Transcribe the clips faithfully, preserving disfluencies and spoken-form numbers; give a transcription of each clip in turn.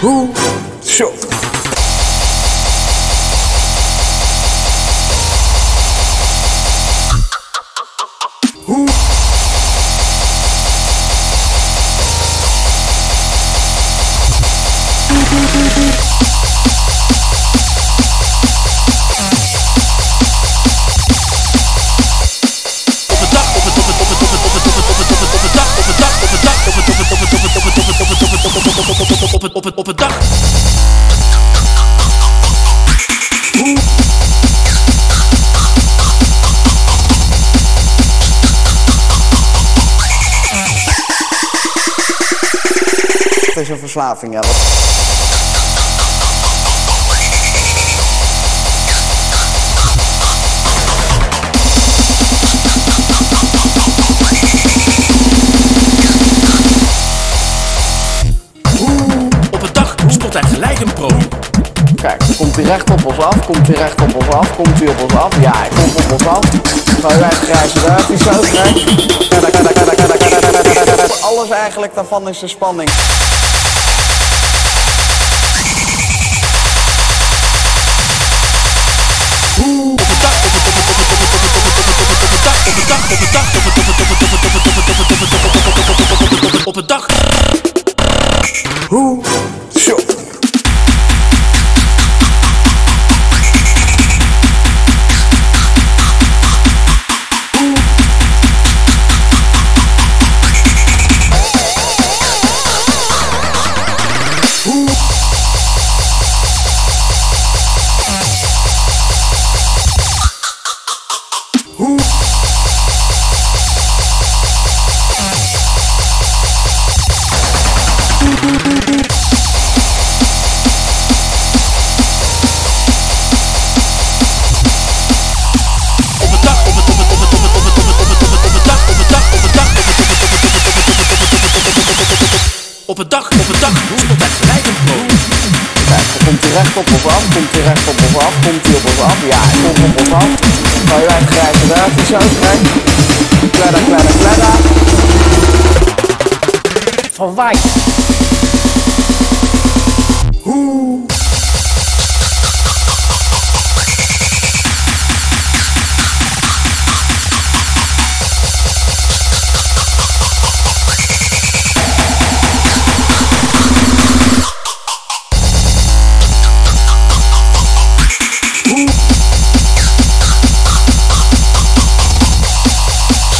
Hoe, zo. Hoe. Op het, op het dak. Hoe. Het is een verslaving, ja. Spot hij gelijk een prooi. Kijk, komt hij recht op ons af, komt hij recht op ons af, komt hij op ons af. Ja, hij komt op ons af. Ga je uit grijze duif, die zo krijgt. Alles eigenlijk daarvan is de spanning. Op het dak, op het, op het, op het, op het, op het, op het, op het, op het dak, op het dak, op het dak, op het, op het, op het, op het, op het, op het, op het, op het dak. Hoe, zo. Hoe. Op het dak, op het dak, spot hij gelijk een prooi. Kijk, dan komt hij recht op ons af, komt hij recht op ons af, komt hij op ons af. Ja, hij komt op ons af. Ga je uit grijze duif, die zo krijgt. Kledder, kledder, kledder. Van Wijk. Hoe.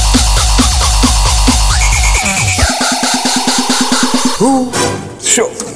Hoe, zo.